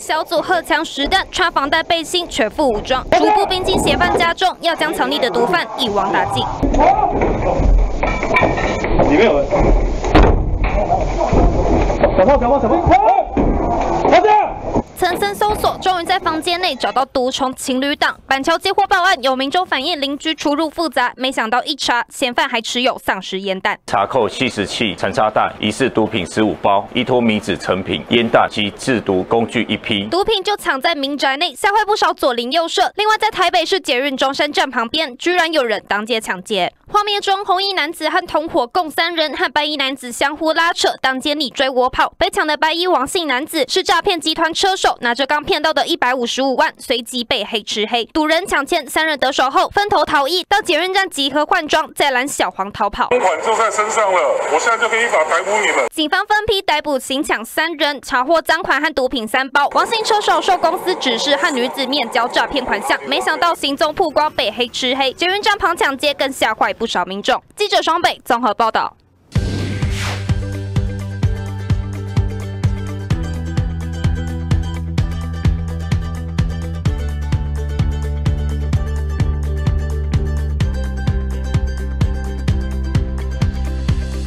小组荷枪实弹，穿防弹背心，全副武装，逐步逼近嫌犯家中，要将藏匿的毒贩一网打尽。 里面有人，小炮！ 层层搜索，终于在房间内找到毒虫情侣档。板桥接获报案，有民众反映邻居出入复杂，没想到一查，嫌犯还持有丧尸烟弹。 查扣吸食器、残渣弹、疑似毒品15包、依托米纸成品、烟弹及制毒工具1批。 毒品就藏在民宅内，吓坏不少左邻右舍。另外，在台北市捷运中山站旁边，居然有人当街抢劫。画面中，红衣男子和同伙共3人，和白衣男子相互拉扯，当街你追我跑。被抢的白衣王姓男子是诈骗集团车手，拿着刚骗到的155万，随即被黑吃黑。赌人抢钱，3人得手后分头逃逸，到捷运站集合换装，再拦小黄逃跑。 公款就在身上了，我现在就可以依法逮捕你们。 警方分批逮捕行抢3人，查获赃款和毒品3包。王姓车手受公司指示和女子面交诈骗款项，没想到行踪曝光，被黑吃黑。捷运站旁抢劫更吓坏不少民众。记者双北综合报道。